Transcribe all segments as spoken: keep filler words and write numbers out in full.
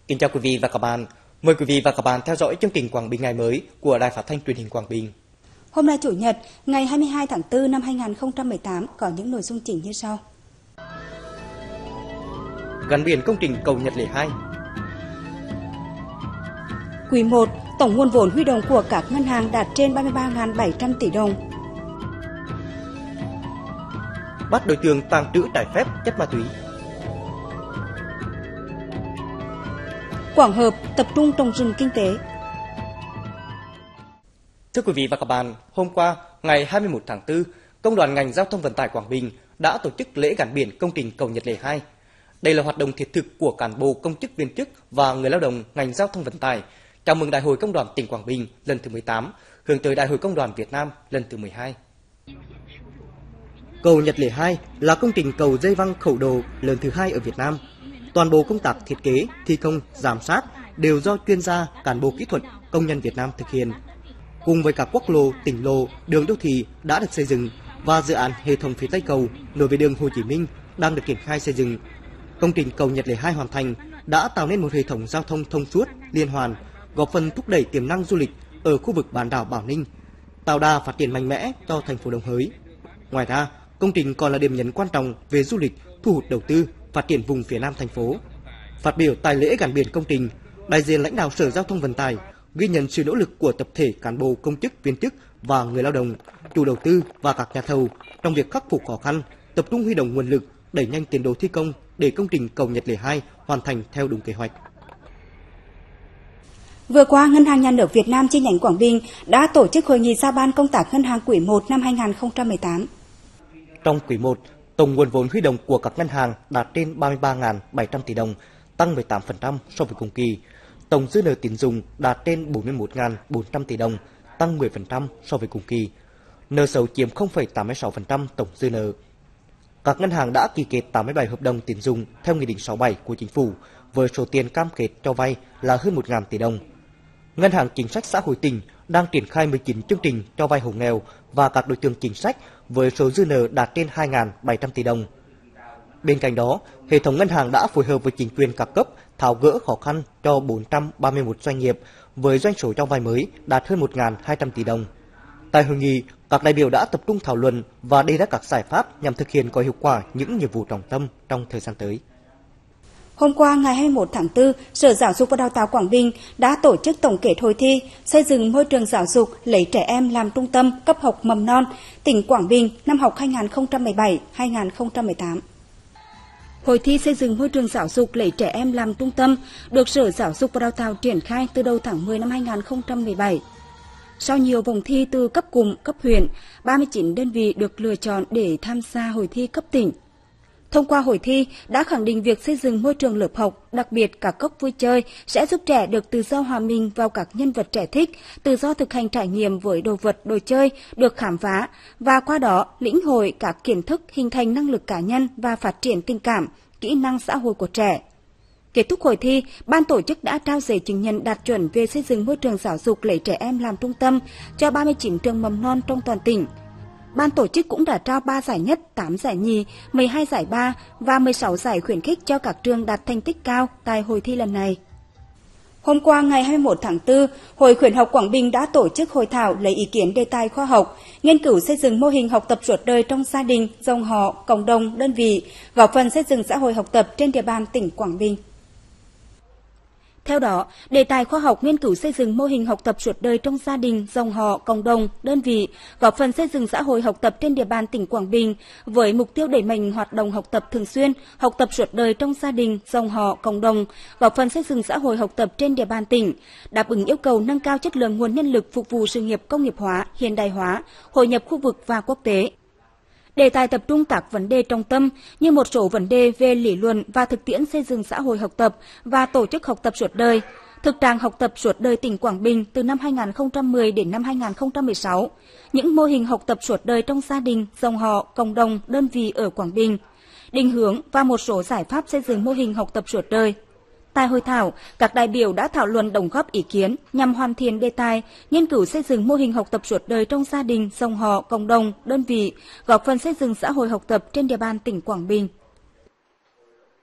Kính chào quý vị và các bạn. Mời quý vị và các bạn theo dõi chương trình Quảng Bình ngày mới của Đài Phát thanh Truyền hình Quảng Bình. Hôm nay Chủ nhật, ngày hai mươi hai tháng tư năm hai nghìn không trăm mười tám có những nội dung chính như sau. Gắn biển công trình cầu Nhật Lệ hai. Quý một, tổng nguồn vốn huy động của các ngân hàng đạt trên ba mươi ba nghìn bảy trăm tỷ đồng. Bắt đối tượng tàng trữ trái phép chất ma túy. Quảng Hợp tập trung trồng rừng kinh tế. Thưa quý vị và các bạn, hôm qua, ngày hai mươi mốt tháng tư, Công đoàn ngành giao thông vận tải Quảng Bình đã tổ chức lễ gắn biển công trình cầu Nhật Lệ hai. Đây là hoạt động thiết thực của cán bộ, công chức viên chức và người lao động ngành giao thông vận tải chào mừng Đại hội Công đoàn tỉnh Quảng Bình lần thứ mười tám, hướng tới Đại hội Công đoàn Việt Nam lần thứ mười hai. Cầu Nhật Lệ hai là công trình cầu dây văng khẩu độ lớn thứ hai ở Việt Nam. Toàn bộ công tác thiết kế, thi công, giám sát đều do chuyên gia, cán bộ kỹ thuật, công nhân Việt Nam thực hiện. Cùng với các quốc lộ, tỉnh lộ, đường đô thị đã được xây dựng và dự án hệ thống phía Tây cầu nối với đường Hồ Chí Minh đang được triển khai xây dựng. Công trình cầu Nhật Lệ hai hoàn thành đã tạo nên một hệ thống giao thông thông suốt, liên hoàn, góp phần thúc đẩy tiềm năng du lịch ở khu vực bán đảo Bảo Ninh, tạo đà phát triển mạnh mẽ cho thành phố Đồng Hới. Ngoài ra, công trình còn là điểm nhấn quan trọng về du lịch, thu hút đầu tư, phát triển vùng phía Nam thành phố. Phát biểu tại lễ gắn biển công trình, đại diện lãnh đạo Sở Giao thông Vận tải ghi nhận sự nỗ lực của tập thể cán bộ, công chức, viên chức và người lao động, chủ đầu tư và các nhà thầu trong việc khắc phục khó khăn, tập trung huy động nguồn lực, đẩy nhanh tiến độ thi công để công trình cầu Nhật Lệ hai hoàn thành theo đúng kế hoạch. Vừa qua, Ngân hàng Nhà nước Việt Nam chi nhánh Quảng Bình đã tổ chức hội nghị giao ban công tác ngân hàng quý một năm hai nghìn không trăm mười tám. Trong quý một, tổng nguồn vốn huy động của các ngân hàng đạt trên ba mươi ba nghìn bảy trăm tỷ đồng, tăng mười tám phần trăm so với cùng kỳ. Tổng dư nợ tín dụng đạt trên bốn mươi mốt nghìn bốn trăm tỷ đồng, tăng mười phần trăm so với cùng kỳ. Nợ xấu chiếm không phẩy tám mươi sáu phần trăm tổng dư nợ. Các ngân hàng đã ký kết tám mươi bảy hợp đồng tín dụng theo Nghị định sáu mươi bảy của Chính phủ với số tiền cam kết cho vay là hơn một nghìn tỷ đồng. Ngân hàng Chính sách Xã hội tỉnh đang triển khai mười chín chương trình cho vay hộ nghèo và các đối tượng chính sách với số dư nợ đạt trên hai nghìn bảy trăm tỷ đồng. Bên cạnh đó, hệ thống ngân hàng đã phối hợp với chính quyền các cấp tháo gỡ khó khăn cho bốn trăm ba mươi mốt doanh nghiệp với doanh số cho vay mới đạt hơn một nghìn hai trăm tỷ đồng. Tại hội nghị, các đại biểu đã tập trung thảo luận và đề ra các giải pháp nhằm thực hiện có hiệu quả những nhiệm vụ trọng tâm trong thời gian tới. Hôm qua, ngày hai mươi mốt tháng tư, Sở Giáo dục và Đào tạo Quảng Bình đã tổ chức tổng kết hội thi xây dựng môi trường giáo dục lấy trẻ em làm trung tâm cấp học mầm non tỉnh Quảng Bình năm học hai nghìn không trăm mười bảy hai nghìn không trăm mười tám. Hội thi xây dựng môi trường giáo dục lấy trẻ em làm trung tâm được Sở Giáo dục và Đào tạo triển khai từ đầu tháng mười năm hai nghìn không trăm mười bảy. Sau nhiều vòng thi từ cấp cụm, cấp huyện, ba mươi chín đơn vị được lựa chọn để tham gia hội thi cấp tỉnh. Thông qua hội thi đã khẳng định việc xây dựng môi trường lớp học, đặc biệt các góc vui chơi sẽ giúp trẻ được tự do hòa mình vào các nhân vật trẻ thích, tự do thực hành trải nghiệm với đồ vật, đồ chơi, được khám phá và qua đó lĩnh hội các kiến thức, hình thành năng lực cá nhân và phát triển tình cảm, kỹ năng xã hội của trẻ. Kết thúc hội thi, ban tổ chức đã trao giấy chứng nhận đạt chuẩn về xây dựng môi trường giáo dục lấy trẻ em làm trung tâm cho ba mươi chín trường mầm non trong toàn tỉnh. Ban tổ chức cũng đã trao ba giải nhất, tám giải nhì, mười hai giải ba và mười sáu giải khuyến khích cho các trường đạt thành tích cao tại hội thi lần này. Hôm qua, ngày hai mươi mốt tháng tư, Hội Khuyến học Quảng Bình đã tổ chức hội thảo lấy ý kiến đề tài khoa học, nghiên cứu xây dựng mô hình học tập suốt đời trong gia đình, dòng họ, cộng đồng, đơn vị, góp phần xây dựng xã hội học tập trên địa bàn tỉnh Quảng Bình. Theo đó, đề tài khoa học nghiên cứu xây dựng mô hình học tập suốt đời trong gia đình, dòng họ, cộng đồng, đơn vị, góp phần xây dựng xã hội học tập trên địa bàn tỉnh Quảng Bình với mục tiêu đẩy mạnh hoạt động học tập thường xuyên, học tập suốt đời trong gia đình, dòng họ, cộng đồng, góp phần xây dựng xã hội học tập trên địa bàn tỉnh, đáp ứng yêu cầu nâng cao chất lượng nguồn nhân lực phục vụ sự nghiệp công nghiệp hóa, hiện đại hóa, hội nhập khu vực và quốc tế. Đề tài tập trung các vấn đề trọng tâm như một số vấn đề về lý luận và thực tiễn xây dựng xã hội học tập và tổ chức học tập suốt đời, thực trạng học tập suốt đời tỉnh Quảng Bình từ năm hai nghìn không trăm mười đến năm hai nghìn không trăm mười sáu, những mô hình học tập suốt đời trong gia đình, dòng họ, cộng đồng, đơn vị ở Quảng Bình, định hướng và một số giải pháp xây dựng mô hình học tập suốt đời. Tại hội thảo, các đại biểu đã thảo luận đóng góp ý kiến nhằm hoàn thiện đề tài, nghiên cứu xây dựng mô hình học tập suốt đời trong gia đình, dòng họ, cộng đồng, đơn vị, góp phần xây dựng xã hội học tập trên địa bàn tỉnh Quảng Bình.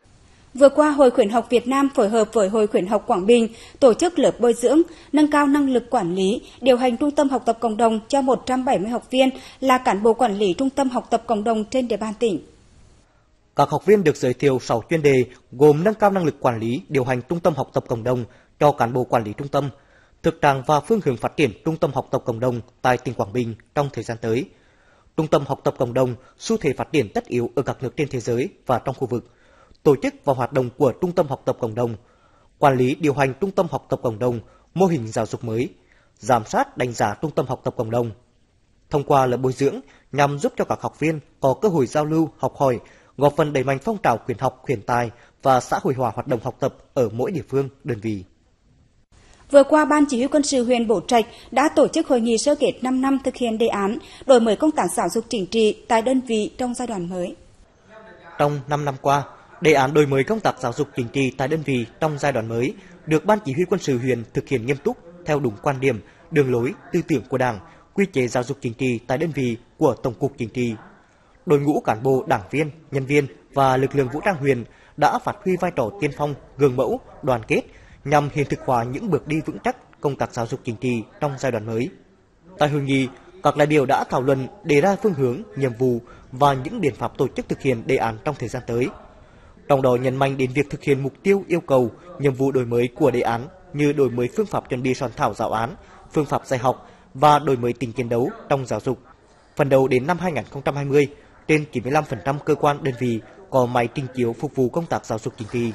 Vừa qua, Hội Khuyến học Việt Nam phối hợp với Hội Khuyến học Quảng Bình tổ chức lớp bồi dưỡng, nâng cao năng lực quản lý, điều hành trung tâm học tập cộng đồng cho một trăm bảy mươi học viên là cán bộ quản lý trung tâm học tập cộng đồng trên địa bàn tỉnh. Các học viên được giới thiệu sáu chuyên đề gồm nâng cao năng lực quản lý, điều hành trung tâm học tập cộng đồng cho cán bộ quản lý trung tâm, thực trạng và phương hướng phát triển trung tâm học tập cộng đồng tại tỉnh Quảng Bình trong thời gian tới. Trung tâm học tập cộng đồng xu thế phát triển tất yếu ở các nước trên thế giới và trong khu vực. Tổ chức và hoạt động của trung tâm học tập cộng đồng, quản lý điều hành trung tâm học tập cộng đồng, mô hình giáo dục mới, giám sát đánh giá trung tâm học tập cộng đồng. Thông qua lớp bồi dưỡng nhằm giúp cho các học viên có cơ hội giao lưu, học hỏi, góp phần đẩy mạnh phong trào khuyến học, khuyến tài và xã hội hóa hoạt động học tập ở mỗi địa phương, đơn vị. Vừa qua, Ban Chỉ huy Quân sự huyện Bố Trạch đã tổ chức hội nghị sơ kết năm năm thực hiện đề án đổi mới công tác giáo dục chính trị tại đơn vị trong giai đoạn mới. Trong năm năm qua, đề án đổi mới công tác giáo dục chính trị tại đơn vị trong giai đoạn mới được Ban Chỉ huy Quân sự huyện thực hiện nghiêm túc theo đúng quan điểm, đường lối, tư tưởng của Đảng, quy chế giáo dục chính trị tại đơn vị của Tổng cục Chính trị. Đội ngũ cán bộ, đảng viên, nhân viên và lực lượng vũ trang huyện đã phát huy vai trò tiên phong, gương mẫu, đoàn kết nhằm hiện thực hóa những bước đi vững chắc công tác giáo dục chính trị trong giai đoạn mới. Tại hội nghị, các đại biểu đã thảo luận đề ra phương hướng, nhiệm vụ và những biện pháp tổ chức thực hiện đề án trong thời gian tới. Trong đó nhấn mạnh đến việc thực hiện mục tiêu, yêu cầu, nhiệm vụ đổi mới của đề án như đổi mới phương pháp chuẩn bị soạn thảo giáo án, phương pháp dạy học và đổi mới tính chiến đấu trong giáo dục. Phần đầu đến năm hai nghìn không trăm hai mươi, trên chín mươi lăm phần trăm cơ quan đơn vị có máy trình chiếu phục vụ công tác giáo dục chính trị.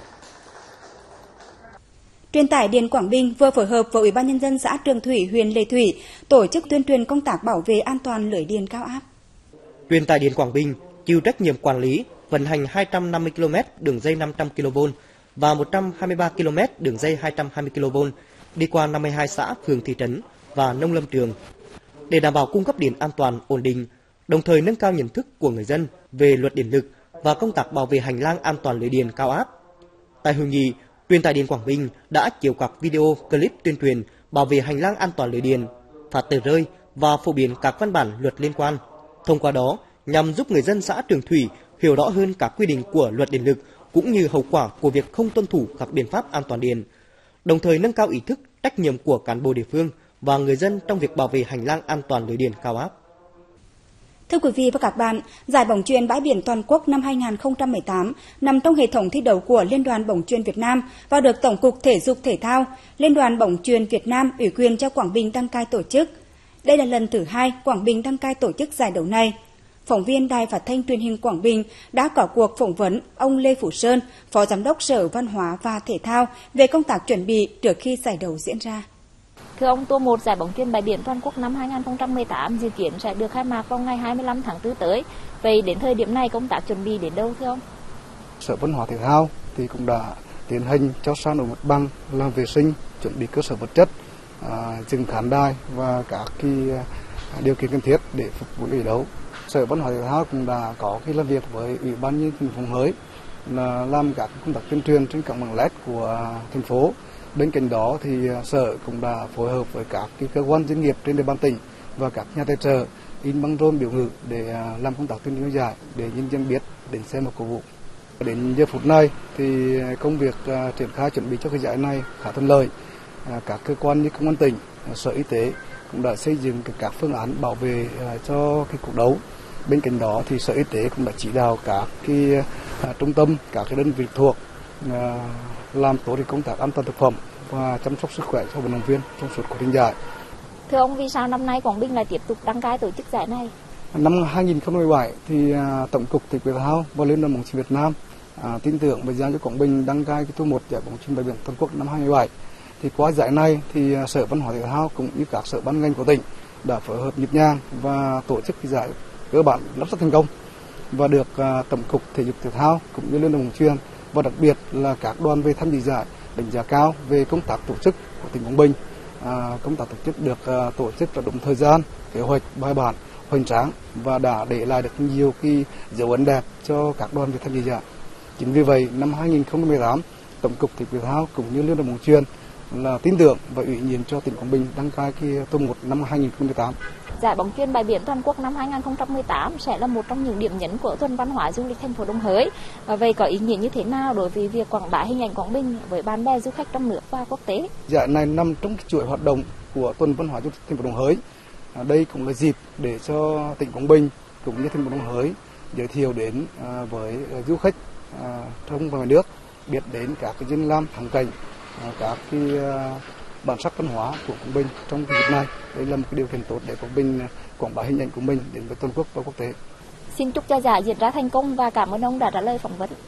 Truyền tải Điện Quảng Bình vừa phối hợp với Ủy ban Nhân dân xã Trường Thủy, huyện Lệ Thủy tổ chức tuyên truyền công tác bảo vệ an toàn lưới điện cao áp. Truyền tải Điện Quảng Bình chịu trách nhiệm quản lý, vận hành hai trăm năm mươi ki lô mét đường dây năm trăm ki lô vôn và một trăm hai mươi ba ki lô mét đường dây hai trăm hai mươi ki lô vôn đi qua năm mươi hai xã, phường, thị trấn và nông lâm trường để đảm bảo cung cấp điện an toàn, ổn định, đồng thời nâng cao nhận thức của người dân về luật điện lực và công tác bảo vệ hành lang an toàn lưới điện cao áp. Tại hội nghị, Truyền tải Điện Quảng Bình đã chiếu các video, clip tuyên truyền bảo vệ hành lang an toàn lưới điện, phát tờ rơi và phổ biến các văn bản luật liên quan. Thông qua đó, nhằm giúp người dân xã Trường Thủy hiểu rõ hơn các quy định của luật điện lực cũng như hậu quả của việc không tuân thủ các biện pháp an toàn điện, đồng thời nâng cao ý thức, trách nhiệm của cán bộ địa phương và người dân trong việc bảo vệ hành lang an toàn lưới điện cao áp. Thưa quý vị và các bạn, giải bóng chuyền bãi biển toàn quốc năm hai nghìn không trăm mười tám nằm trong hệ thống thi đấu của Liên đoàn bóng chuyền Việt Nam và được Tổng cục Thể dục Thể thao, Liên đoàn bóng chuyền Việt Nam ủy quyền cho Quảng Bình đăng cai tổ chức. Đây là lần thứ hai Quảng Bình đăng cai tổ chức giải đấu này. Phóng viên Đài Phát thanh Truyền hình Quảng Bình đã có cuộc phỏng vấn ông Lê Phủ Sơn, Phó Giám đốc Sở Văn hóa và Thể thao về công tác chuẩn bị trước khi giải đấu diễn ra. Thưa ông, tour một giải bóng chuyền bãi biển toàn quốc năm hai nghìn không trăm mười tám dự kiến sẽ được khai mạc vào ngày hai mươi lăm tháng tư tới. Vậy đến thời điểm này công tác chuẩn bị đến đâu thưa ông? Sở Văn hóa Thể thao thì cũng đã tiến hành cho sa nổi mặt bằng, làm vệ sinh, chuẩn bị cơ sở vật chất, à, dừng khán đài và các cái điều kiện cần thiết để phục vụ giải đấu. Sở Văn hóa Thể thao cũng đã có cái làm việc với Ủy ban nhân dân thành phố Huế là làm các công tác tuyên truyền trên các mạng led của thành phố. Bên cạnh đó thì sở cũng đã phối hợp với các cái cơ quan doanh nghiệp trên địa bàn tỉnh và các nhà tài trợ in băng rôn biểu ngữ để làm công tác tuyên truyền giải để nhân dân biết đến xem và cổ vũ. Đến giờ phút này thì công việc triển khai chuẩn bị cho cái giải này khá thuận lợi. Các cơ quan như công an tỉnh, sở y tế cũng đã xây dựng các phương án bảo vệ cho cái cuộc đấu. Bên cạnh đó thì sở y tế cũng đã chỉ đạo các cái trung tâm, các cái đơn vị thuộc làm tốt công tác an toàn thực phẩm và chăm sóc sức khỏe cho vận động viên trong suốt quá trình giải. Thưa ông, vì sao năm nay Quảng Bình lại tiếp tục đăng cai tổ chức giải này? Năm hai nghìn không trăm mười bảy thì Tổng cục Thể dục Thể thao và Liên đoàn bóng chuyền Việt Nam à, tin tưởng và giao cho Quảng Bình đăng cai cái tour một giải bóng chuyền bãi biển toàn quốc năm hai nghìn không trăm mười bảy. Thì qua giải này thì Sở Văn hóa Thể thao cũng như các sở ban ngành của tỉnh đã phối hợp nhịp nhàng và tổ chức cái giải cơ bản rất thành công và được à, Tổng cục Thể dục Thể thao cũng như Liên đoàn bóng chuyền và đặc biệt là các đoàn về tham dự giải đánh giá cao về công tác tổ chức của tỉnh Quảng Bình. À, công tác tổ chức được à, tổ chức là đúng thời gian, kế hoạch bài bản, hoành tráng và đã để lại được nhiều cái dấu ấn đẹp cho các đoàn về tham dự giải. Chính vì vậy năm hai nghìn không trăm mười tám Tổng cục Thể dục Thể thao cũng như Liên đoàn bóng chuyền là tin tưởng và ủy nhiệm cho tỉnh Quảng Bình đăng cai cái tour một năm hai nghìn không trăm mười tám. Giải bóng chuyền bãi biển toàn quốc năm hai nghìn không trăm mười tám sẽ là một trong những điểm nhấn của tuần văn hóa du lịch thành phố Đồng Hới. Và vậy có ý nghĩa như thế nào đối với việc quảng bá hình ảnh Quảng Bình với bạn bè du khách trong nước và quốc tế? Giải này nằm trong chuỗi hoạt động của tuần văn hóa du lịch thành phố Đồng Hới. À, đây cũng là dịp để cho tỉnh Quảng Bình cũng như thành phố Đồng Hới giới thiệu đến à, với du khách à, trong và ngoài nước biết đến các cái danh lam thắng cảnh, à, các cái à, bản sắc văn hóa của Quảng Bình trong dịp này. Đây là một cái điều kiện tốt để Quảng Bình quảng bá hình ảnh của mình đến với toàn quốc và quốc tế. Xin chúc cho giải diễn ra thành công và cảm ơn ông đã trả lời phỏng vấn.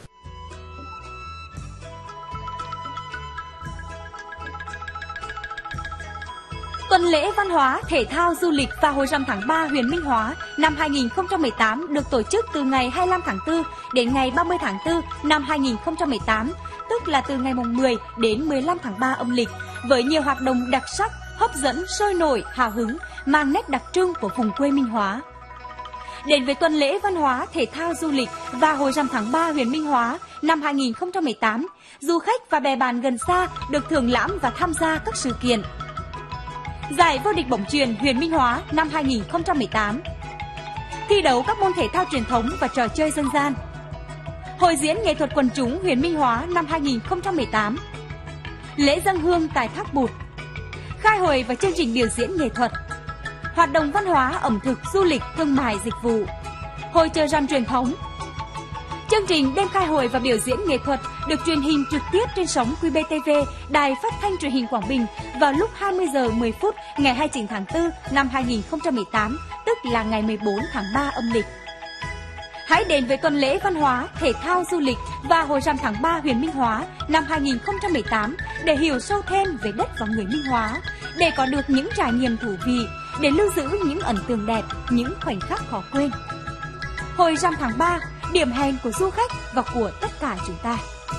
Tuần lễ văn hóa, thể thao, du lịch và hội rằm tháng ba huyện Minh Hóa năm hai nghìn không trăm mười tám được tổ chức từ ngày hai mươi lăm tháng tư đến ngày ba mươi tháng tư năm hai nghìn không trăm mười tám, tức là từ ngày mười đến mười lăm tháng ba âm lịch, với nhiều hoạt động đặc sắc, hấp dẫn, sôi nổi, hào hứng, mang nét đặc trưng của vùng quê Minh Hóa. Đến với tuần lễ văn hóa, thể thao, du lịch và hội rằm tháng ba huyện Minh Hóa năm hai nghìn không trăm mười tám, du khách và bè bạn gần xa được thưởng lãm và tham gia các sự kiện. Giải vô địch bóng chuyền huyện Minh Hóa năm hai nghìn không trăm mười tám, thi đấu các môn thể thao truyền thống và trò chơi dân gian. Hội diễn nghệ thuật quần chúng huyện Minh Hóa năm hai nghìn không trăm mười tám, lễ dâng hương tại Thác Bụt, khai hội và chương trình biểu diễn nghệ thuật, hoạt động văn hóa, ẩm thực, du lịch, thương mại, dịch vụ, hội chợ rằm truyền thống. Chương trình đêm khai hội và biểu diễn nghệ thuật được truyền hình trực tiếp trên sóng Q B T V, Đài Phát thanh Truyền hình Quảng Bình vào lúc hai mươi giờ mười phút ngày hai mươi chín tháng tư năm hai nghìn không trăm mười tám, tức là ngày mười bốn tháng ba âm lịch. Hãy đến với tuần lễ văn hóa, thể thao, du lịch và hội rằm tháng ba huyện Minh Hóa năm hai nghìn không trăm mười tám để hiểu sâu thêm về đất và người Minh Hóa, để có được những trải nghiệm thú vị, để lưu giữ những ấn tượng đẹp, những khoảnh khắc khó quên. Hội rằm tháng ba, điểm hẹn của du khách và của tất cả chúng ta.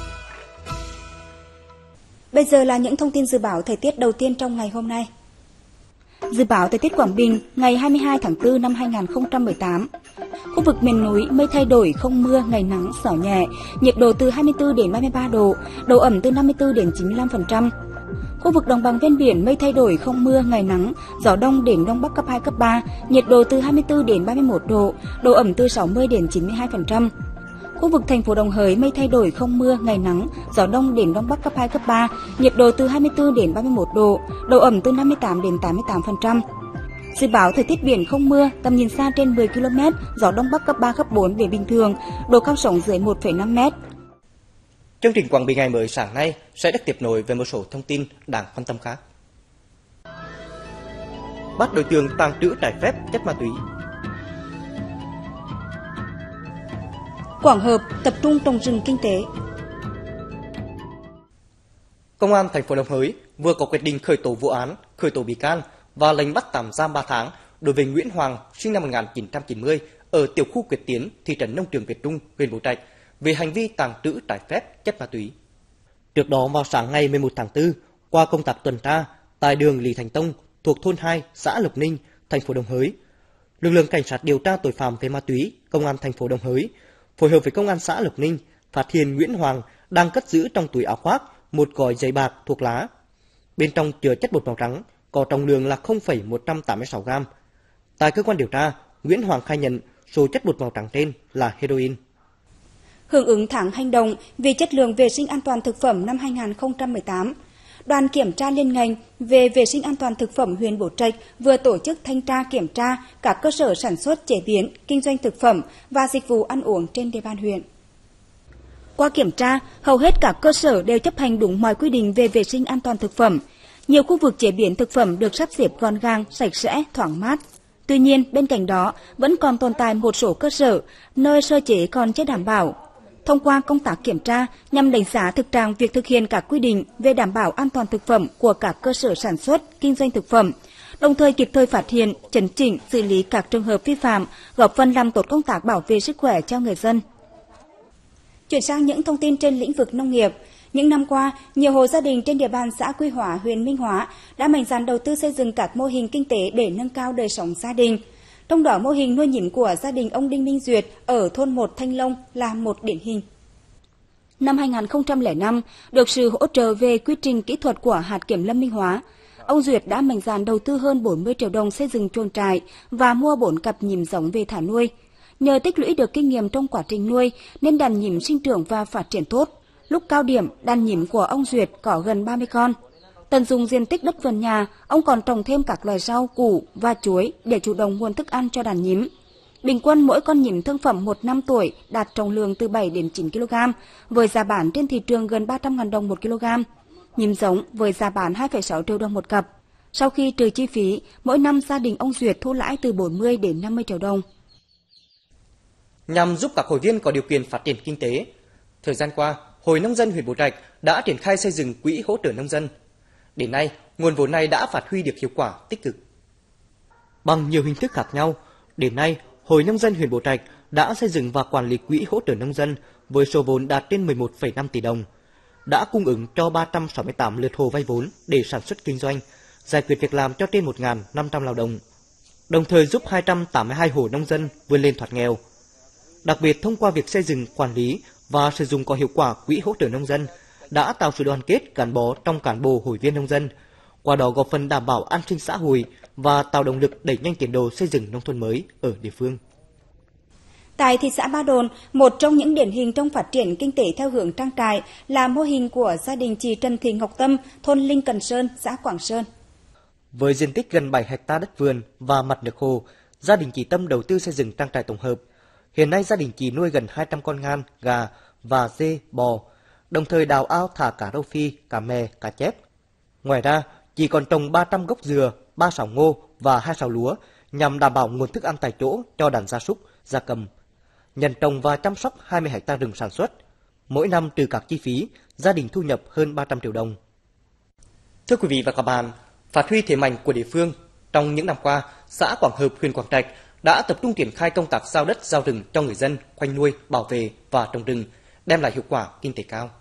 Bây giờ là những thông tin dự báo thời tiết đầu tiên trong ngày hôm nay. Dự báo thời tiết Quảng Bình ngày hai mươi hai tháng tư năm hai nghìn không trăm mười tám. Khu vực miền núi mây thay đổi, không mưa, ngày nắng, gió nhẹ, nhiệt độ từ hai mươi tư đến ba mươi ba độ, độ ẩm từ năm mươi tư đến chín mươi lăm phần trăm. Khu vực đồng bằng ven biển mây thay đổi, không mưa, ngày nắng, gió đông đến đông bắc cấp hai, cấp ba, nhiệt độ từ hai mươi tư đến ba mươi mốt độ, độ ẩm từ sáu mươi đến chín mươi hai phần trăm. Khu vực thành phố Đồng Hới mây thay đổi, không mưa, ngày nắng, gió đông đến đông bắc cấp hai, cấp ba, nhiệt độ từ hai mươi tư đến ba mươi mốt độ, độ ẩm từ năm mươi tám đến tám mươi tám phần trăm. Dự báo thời tiết biển không mưa, tầm nhìn xa trên mười ki lô mét, gió đông bắc cấp ba, cấp bốn biển bình thường, độ cao sóng dưới một phẩy năm mét. Chương trình Quảng Bình ngày mới sáng nay sẽ được tiếp nối với một số thông tin đáng quan tâm khác. Bắt đối tượng tàng trữ trái phép chất ma túy. Quảng Hợp tập trung trồng rừng kinh tế. Công an thành phố Đồng Hới vừa có quyết định khởi tố vụ án, khởi tố bị can và lệnh bắt tạm giam ba tháng đối với Nguyễn Hoàng, sinh năm một nghìn chín trăm chín mươi, ở tiểu khu Quyết Tiến, thị trấn Nông Trường Việt Trung, huyện Bố Trạch, về hành vi tàng trữ trái phép chất ma túy. Trước đó vào sáng ngày mười một tháng tư, qua công tác tuần tra tại đường Lý Thành Tông thuộc thôn hai, xã Lộc Ninh, thành phố Đồng Hới, lực lượng cảnh sát điều tra tội phạm về ma túy, công an thành phố Đồng Hới phối hợp với công an xã Lộc Ninh phát hiện Nguyễn Hoàng đang cất giữ trong túi áo khoác một gói giấy bạc thuốc lá. Bên trong chứa chất bột màu trắng, có trọng lượng là không phẩy một trăm tám mươi sáu gam. Tại cơ quan điều tra, Nguyễn Hoàng khai nhận số chất bột màu trắng trên là heroin. Hưởng ứng tháng hành động vì chất lượng vệ sinh an toàn thực phẩm năm hai nghìn không trăm mười tám, đoàn kiểm tra liên ngành về vệ sinh an toàn thực phẩm huyện Bố Trạch vừa tổ chức thanh tra kiểm tra các cơ sở sản xuất, chế biến, kinh doanh thực phẩm và dịch vụ ăn uống trên địa bàn huyện. Qua kiểm tra, hầu hết các cơ sở đều chấp hành đúng mọi quy định về vệ sinh an toàn thực phẩm. Nhiều khu vực chế biến thực phẩm được sắp xếp gọn gàng, sạch sẽ, thoáng mát. Tuy nhiên, bên cạnh đó, vẫn còn tồn tại một số cơ sở nơi sơ chế còn chưa đảm bảo. Thông qua công tác kiểm tra nhằm đánh giá thực trạng việc thực hiện các quy định về đảm bảo an toàn thực phẩm của các cơ sở sản xuất, kinh doanh thực phẩm, đồng thời kịp thời phát hiện, chấn chỉnh, xử lý các trường hợp vi phạm, góp phần làm tốt công tác bảo vệ sức khỏe cho người dân. Chuyển sang những thông tin trên lĩnh vực nông nghiệp. Những năm qua, nhiều hộ gia đình trên địa bàn xã Quy Hóa, huyện Minh Hóa đã mạnh dạn đầu tư xây dựng các mô hình kinh tế để nâng cao đời sống gia đình. Trong đó, mô hình nuôi nhím của gia đình ông Đinh Minh Duyệt ở thôn một Thanh Long là một điển hình. Năm hai nghìn không trăm lẻ năm, được sự hỗ trợ về quy trình kỹ thuật của hạt kiểm lâm Minh Hóa, ông Duyệt đã mạnh dạn đầu tư hơn bốn mươi triệu đồng xây dựng chuồng trại và mua bốn cặp nhím giống về thả nuôi. Nhờ tích lũy được kinh nghiệm trong quá trình nuôi nên đàn nhím sinh trưởng và phát triển tốt. Lúc cao điểm, đàn nhím của ông Duyệt có gần ba mươi con. Tận dụng diện tích đất vườn nhà, ông còn trồng thêm các loài rau, củ và chuối để chủ động nguồn thức ăn cho đàn nhím. Bình quân mỗi con nhím thương phẩm một năm tuổi đạt trọng lượng từ bảy đến chín ki lô gam, với giá bán trên thị trường gần ba trăm nghìn đồng một kg. Nhím giống với giá bán hai phẩy sáu triệu đồng một cặp. Sau khi trừ chi phí, mỗi năm gia đình ông Duyệt thu lãi từ bốn mươi đến năm mươi triệu đồng. Nhằm giúp các hội viên có điều kiện phát triển kinh tế, thời gian qua, Hội Nông dân huyện Bố Trạch đã triển khai xây dựng quỹ hỗ trợ nông dân. Đến nay, nguồn vốn này đã phát huy được hiệu quả tích cực. Bằng nhiều hình thức khác nhau, đến nay, Hội Nông dân huyện Bố Trạch đã xây dựng và quản lý quỹ hỗ trợ nông dân với số vốn đạt trên mười một phẩy năm tỷ đồng, đã cung ứng cho ba trăm sáu mươi tám lượt hộ vay vốn để sản xuất kinh doanh, giải quyết việc làm cho trên một nghìn năm trăm lao động, đồng thời giúp hai trăm tám mươi hai hộ nông dân vươn lên thoát nghèo. Đặc biệt, thông qua việc xây dựng, quản lý và sử dụng có hiệu quả quỹ hỗ trợ nông dân đã tạo sự đoàn kết gắn bó trong cán bộ hội viên nông dân, qua đó góp phần đảm bảo an sinh xã hội và tạo động lực đẩy nhanh tiến độ xây dựng nông thôn mới ở địa phương. Tại thị xã Ba Đồn, một trong những điển hình trong phát triển kinh tế theo hướng trang trại là mô hình của gia đình chị Trần Thị Ngọc Tâm, thôn Linh Cần Sơn, xã Quảng Sơn. Với diện tích gần bảy héc ta đất vườn và mặt nước hồ, gia đình chị Tâm đầu tư xây dựng trang trại tổng hợp. Hiện nay gia đình chị nuôi gần hai trăm con ngan, gà và dê, bò, đồng thời đào ao thả cá rô phi, cá mè, cá chép. Ngoài ra, chị còn trồng ba trăm gốc dừa, ba sào ngô và hai sào lúa nhằm đảm bảo nguồn thức ăn tại chỗ cho đàn gia súc, gia cầm. Nhận trồng và chăm sóc hai mươi héc ta rừng sản xuất. Mỗi năm trừ các chi phí, gia đình thu nhập hơn ba trăm triệu đồng. Thưa quý vị và các bạn, phát huy thế mạnh của địa phương, trong những năm qua, xã Quảng Hợp, huyện Quảng Trạch đã tập trung triển khai công tác giao đất, giao rừng cho người dân khoanh nuôi, bảo vệ và trồng rừng, đem lại hiệu quả kinh tế cao.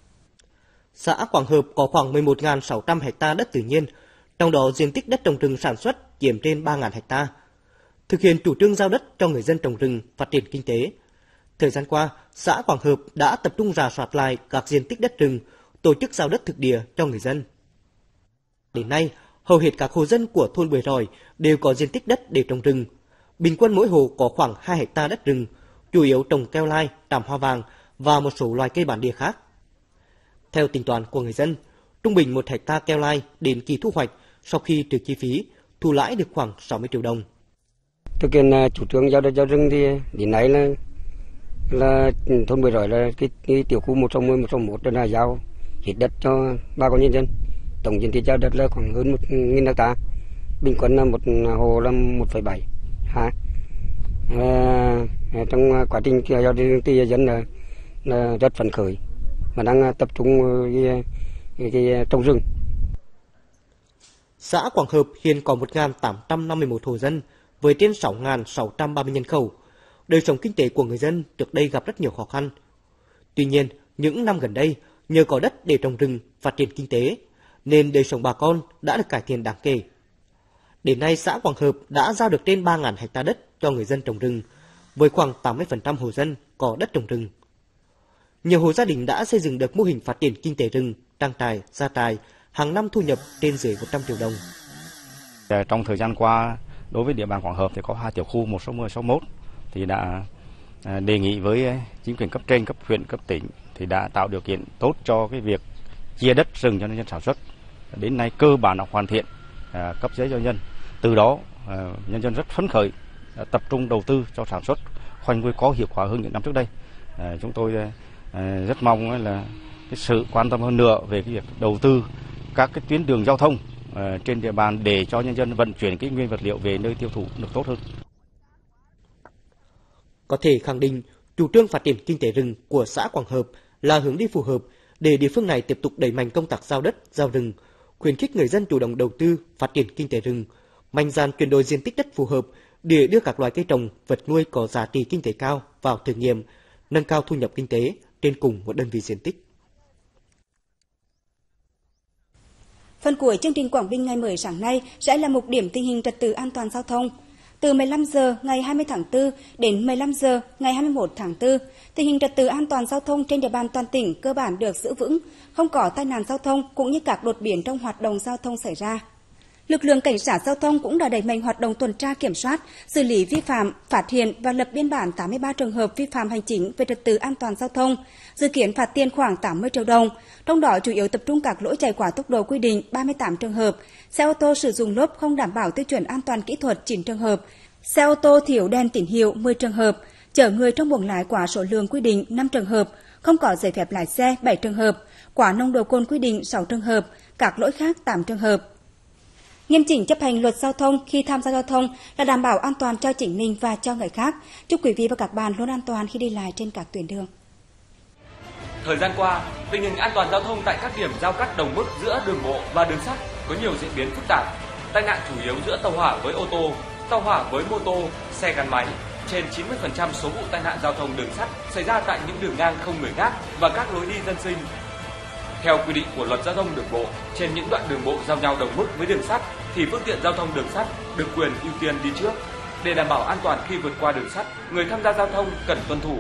Xã Quảng Hợp có khoảng mười một nghìn sáu trăm héc ta đất tự nhiên, trong đó diện tích đất trồng rừng sản xuất chiếm trên ba nghìn héc ta. Thực hiện chủ trương giao đất cho người dân trồng rừng, phát triển kinh tế. Thời gian qua, xã Quảng Hợp đã tập trung rà soát lại các diện tích đất rừng, tổ chức giao đất thực địa cho người dân. Đến nay, hầu hết các hộ dân của thôn Bưởi Ròi đều có diện tích đất để trồng rừng. Bình quân mỗi hộ có khoảng hai héc ta đất rừng, chủ yếu trồng keo lai, tràm hoa vàng và một số loài cây bản địa khác. Theo tính toán của người dân, trung bình một héc ta keo lai đến kỳ thu hoạch sau khi trừ chi phí, thu lãi được khoảng sáu mươi triệu đồng. Thực hiện chủ trương giao đất giao rừng thì đến nay là là thôn Bưởi Ròi là cái, cái tiểu khu một trong mười một trong một là giao hết đất cho bà con nhân dân. Tổng diện tích giao đất là khoảng hơn một nghìn héc ta, bình quân là một hộ là một phẩy bảy ha. À, trong quá trình giao đất thì dân là, là rất phấn khởi mà đang tập trung cái, cái, cái trồng rừng. Xã Quảng Hợp hiện có một nghìn tám trăm năm mươi mốt hộ dân với trên sáu nghìn sáu trăm ba mươi nhân khẩu. Đời sống kinh tế của người dân trước đây gặp rất nhiều khó khăn. Tuy nhiên, những năm gần đây, nhờ có đất để trồng rừng, phát triển kinh tế, nên đời sống bà con đã được cải thiện đáng kể. Đến nay, xã Quảng Hợp đã giao được trên ba nghìn héc ta đất cho người dân trồng rừng, với khoảng tám mươi phần trăm hộ dân có đất trồng rừng. Nhiều hộ gia đình đã xây dựng được mô hình phát triển kinh tế rừng, trang trại, gia trại, hàng năm thu nhập trên dưới một trăm triệu đồng. Trong thời gian qua, đối với địa bàn Quảng Hợp thì có hai tiểu khu một số mười, số mốt thì đã đề nghị với chính quyền cấp trên, cấp huyện, cấp tỉnh thì đã tạo điều kiện tốt cho cái việc chia đất rừng cho nhân dân sản xuất. Đến nay cơ bản đã hoàn thiện, cấp giấy cho nhân. Từ đó nhân dân rất phấn khởi, tập trung đầu tư cho sản xuất khoanh nuôi có hiệu quả hơn những năm trước đây. Chúng tôi rất mong là cái sự quan tâm hơn nữa về cái việc đầu tư các cái tuyến đường giao thông trên địa bàn để cho nhân dân vận chuyển cái nguyên vật liệu về nơi tiêu thụ được tốt hơn. Có thể khẳng định, chủ trương phát triển kinh tế rừng của xã Quảng Hợp là hướng đi phù hợp để địa phương này tiếp tục đẩy mạnh công tác giao đất, giao rừng, khuyến khích người dân chủ động đầu tư, phát triển kinh tế rừng, mạnh dạn chuyển đổi diện tích đất phù hợp để đưa các loài cây trồng, vật nuôi có giá trị kinh tế cao vào thử nghiệm, nâng cao thu nhập kinh tế trên cùng một đơn vị diện tích. Phần cuối chương trình Quảng Bình ngày mới sáng nay sẽ là mục điểm tình hình trật tự an toàn giao thông. Từ mười lăm giờ ngày hai mươi tháng tư đến mười lăm giờ ngày hai mươi mốt tháng tư, tình hình trật tự an toàn giao thông trên địa bàn toàn tỉnh cơ bản được giữ vững, không có tai nạn giao thông cũng như các đột biến trong hoạt động giao thông xảy ra. Lực lượng cảnh sát giao thông cũng đã đẩy mạnh hoạt động tuần tra kiểm soát, xử lý vi phạm, phát hiện và lập biên bản tám mươi ba trường hợp vi phạm hành chính về trật tự an toàn giao thông, dự kiến phạt tiền khoảng tám mươi triệu đồng. Trong đó chủ yếu tập trung các lỗi chạy quá tốc độ quy định ba mươi tám trường hợp, xe ô tô sử dụng lốp không đảm bảo tiêu chuẩn an toàn kỹ thuật chín trường hợp, xe ô tô thiếu đèn tín hiệu mười trường hợp, chở người trong buồng lái quá số lượng quy định năm trường hợp, không có giấy phép lái xe bảy trường hợp, quá nồng độ cồn quy định sáu trường hợp, các lỗi khác tám trường hợp. Nghiêm chỉnh chấp hành luật giao thông khi tham gia giao thông là đảm bảo an toàn cho chính mình và cho người khác. Chúc quý vị và các bạn luôn an toàn khi đi lại trên các tuyến đường. Thời gian qua, tình hình an toàn giao thông tại các điểm giao cắt đồng mức giữa đường bộ và đường sắt có nhiều diễn biến phức tạp. Tai nạn chủ yếu giữa tàu hỏa với ô tô, tàu hỏa với mô tô, xe gắn máy. Trên chín mươi phần trăm số vụ tai nạn giao thông đường sắt xảy ra tại những đường ngang không người gác và các lối đi dân sinh. Theo quy định của luật giao thông đường bộ, trên những đoạn đường bộ giao nhau đồng mức với đường sắt thì phương tiện giao thông đường sắt được quyền ưu tiên đi trước. Để đảm bảo an toàn khi vượt qua đường sắt, người tham gia giao thông cần tuân thủ.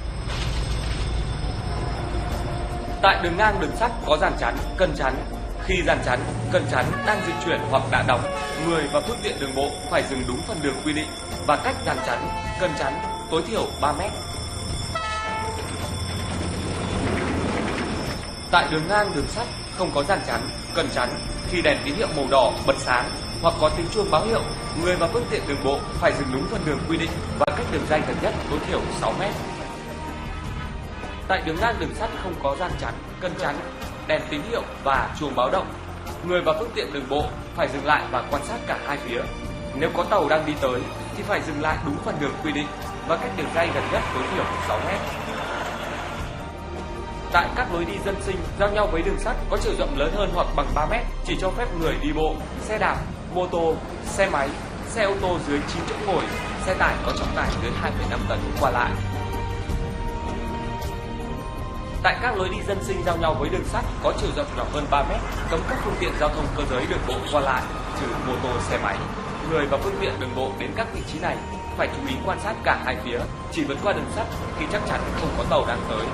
Tại đường ngang đường sắt có rào chắn, cần chắn. Khi rào chắn, cần chắn đang di chuyển hoặc đã đóng, người và phương tiện đường bộ phải dừng đúng phần đường quy định và cách rào chắn, cần chắn tối thiểu ba mét. Tại đường ngang đường sắt không có rào chắn, cần chắn, khi đèn tín hiệu màu đỏ bật sáng hoặc có tiếng chuông báo hiệu, người và phương tiện đường bộ phải dừng đúng phần đường quy định và cách đường ray gần nhất tối thiểu sáu mét. Tại đường ngang đường sắt không có rào chắn, cần chắn, đèn tín hiệu và chuông báo động, người và phương tiện đường bộ phải dừng lại và quan sát cả hai phía. Nếu có tàu đang đi tới thì phải dừng lại đúng phần đường quy định và cách đường ray gần nhất tối thiểu sáu mét. Tại các lối đi dân sinh giao nhau với đường sắt có chiều rộng lớn hơn hoặc bằng ba mét chỉ cho phép người đi bộ, xe đạp, mô tô, xe máy, xe ô tô dưới chín chỗ ngồi, xe tải có trọng tải dưới hai phẩy năm tấn qua lại. Tại các lối đi dân sinh giao nhau với đường sắt có chiều rộng nhỏ hơn ba mét, cấm các phương tiện giao thông cơ giới đường bộ qua lại, trừ mô tô, xe máy. Người và phương tiện đường bộ đến các vị trí này phải chú ý quan sát cả hai phía, chỉ vượt qua đường sắt khi chắc chắn không có tàu đang tới.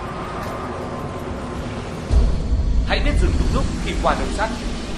Hãy biết dừng đúng lúc khi qua đường sắt.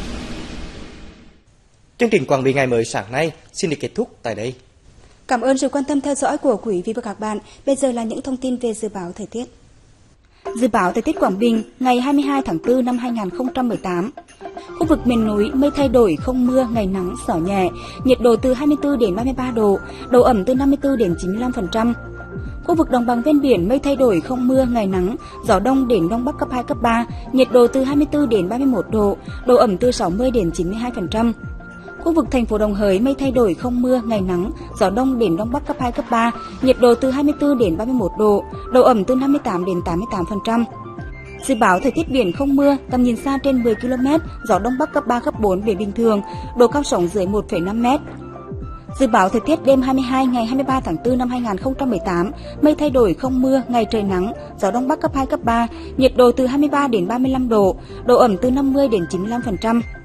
Chương trình Quảng Bình ngày mới sáng nay xin được kết thúc tại đây. Cảm ơn sự quan tâm theo dõi của quý vị và các bạn. Bây giờ là những thông tin về dự báo thời tiết. Dự báo thời tiết Quảng Bình ngày hai mươi hai tháng tư năm hai nghìn không trăm mười tám. Khu vực miền núi mây thay đổi, không mưa, ngày nắng, gió nhẹ, nhiệt độ từ hai mươi tư đến ba mươi ba độ, độ ẩm từ năm mươi tư đến chín mươi lăm phần trăm. Khu vực đồng bằng ven biển mây thay đổi, không mưa, ngày nắng, gió đông đến đông bắc cấp hai, cấp ba, nhiệt độ từ hai mươi tư đến ba mươi mốt độ, độ ẩm từ sáu mươi đến chín mươi hai phần trăm. Khu vực thành phố Đồng Hới mây thay đổi, không mưa, ngày nắng, gió đông đến đông bắc cấp hai, cấp ba, nhiệt độ từ hai mươi tư đến ba mươi mốt độ, độ ẩm từ năm mươi tám đến tám mươi tám phần trăm. Dự báo thời tiết biển không mưa, tầm nhìn xa trên mười ki lô mét, gió đông bắc cấp ba, cấp bốn, biển bình thường, độ cao sóng dưới một phẩy năm mét. Dự báo thời tiết đêm hai mươi hai ngày hai mươi ba tháng tư năm hai nghìn không trăm mười tám, mây thay đổi, không mưa, ngày trời nắng, gió đông bắc cấp hai, cấp ba, nhiệt độ từ hai mươi ba đến ba mươi lăm độ, độ ẩm từ năm mươi đến chín mươi lăm phần trăm.